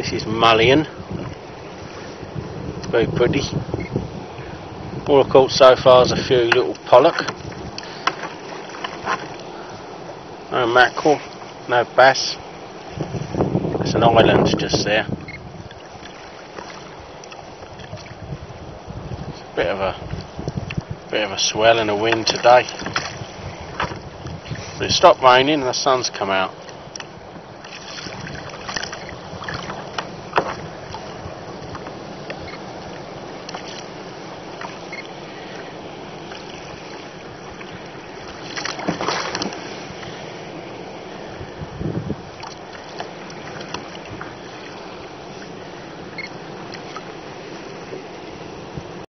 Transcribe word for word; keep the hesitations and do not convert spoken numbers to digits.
This is mullein. Very pretty. All I've caught so far is a few little pollock. No mackerel, no bass. It's an island just there. It's a bit of a bit of a swell and a wind today. But it stopped raining and the sun's come out.